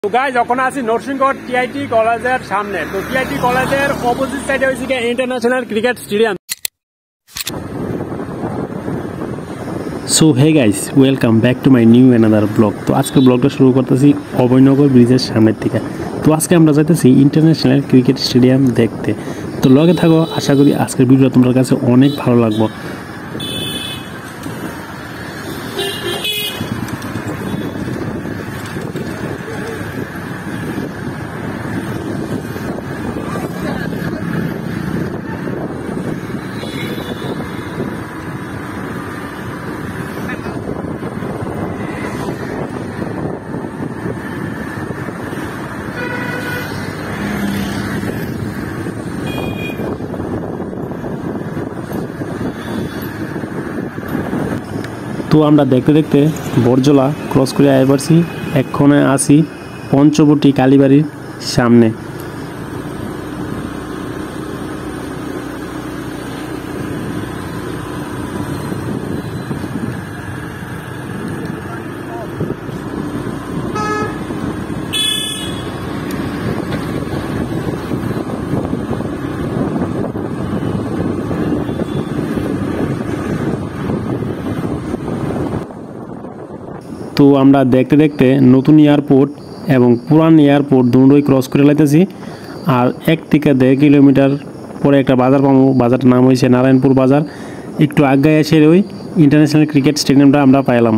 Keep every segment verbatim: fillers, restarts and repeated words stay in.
তো গাইজ এখন আছি নরসিংগড় টিআইটি কলেজের সামনে। তো টিআইটি কলেজের অপোজিট সাইডে হয়েছে কি international cricket stadium. So hey guys, welcome back to my new another blog. তো আজকে ব্লগটা শুরু করতেছি অভয়নগর ব্রিজের সামনের থেকে। তো আজকে আমরা যাইতেছি ইন্টারন্যাশনাল ক্রিকেট স্টেডিয়াম দেখতে। তো লগে থাকো, আশা করি আজকের ভিডিওটা তোমার কাছে অনেক ভালো লাগবে। তো আমরা দেখতে দেখতে বরজলা ক্রস করে আয় পারছি, এক্ষণে আসি পঞ্চবটি কালীবাড়ির সামনে। তো আমরা দেখতে দেখতে নতুন এয়ারপোর্ট এবং পুরান এয়ারপোর্ট দুটোই ক্রস করে লাইতেছি। আর এক থেকে দেড় কিলোমিটার পরে একটা বাজার পাবো, বাজারটার নাম হয়েছে নারায়ণপুর বাজার। একটু আগে এসে ওই ইন্টারন্যাশনাল ক্রিকেট স্টেডিয়ামটা আমরা পাইলাম।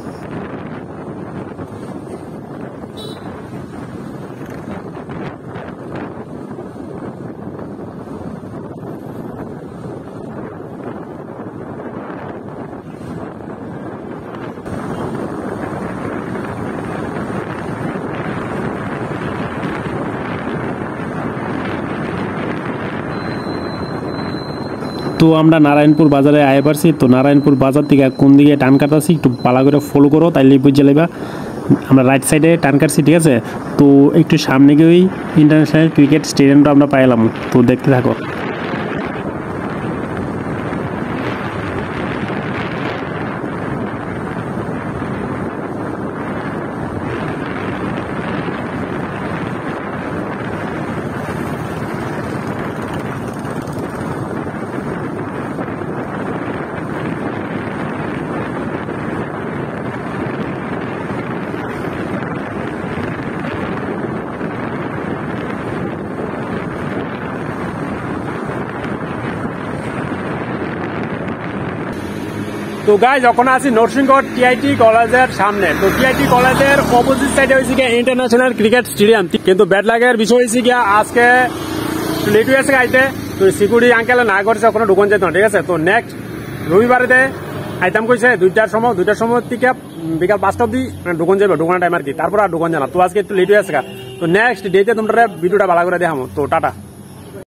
তো আমরা নারায়ণপুর বাজারে আয় পারছি। তো নারায়ণপুর বাজার থেকে কোন দিকে টান কাটাচ্ছি একটু পালা করে ফলো করো, তাইলে বুঝে যাইবা। আমরা রাইট সাইডে টান কাটছি, ঠিক আছে। তো একটু সামনে গিয়েই ইন্টারন্যাশনাল ক্রিকেট স্টেডিয়ামটা আমরা পাইলাম। তো দেখতে থাকো। তো গাইজ এখন আছি নরসিংগড় টিআইটি কলেজের সামনে। তো টিআইটি কলেজের অপোজিট সাইডে হয়েছে কি ইন্টারন্যাশনাল ক্রিকেট স্টেডিয়াম। কিন্তু ব্যাড লাগের বিষয় হয়েছে কি আজকে লেট হয়ে আছে আইতে। তো সিকিউরিটি আঙ্কেল না করছে, ওখানে ঢুকন যেত না, ঠিক আছে। তো নেক্সট রবিবারেতে আইতাম কইছে দুইটার সময় দুইটার সময় থেকে বিকাল পাঁচটা অব্দি ঢুকন যাবে, ঢুকানোর টাইম আর কি। তারপর আর ঢুকন জানা। তো আজকে একটু লেট হয়ে আছে। তো নেক্সট ডেতে তোমরা ভিডিওটা ভালো করে দেখাবো। তো টাটা।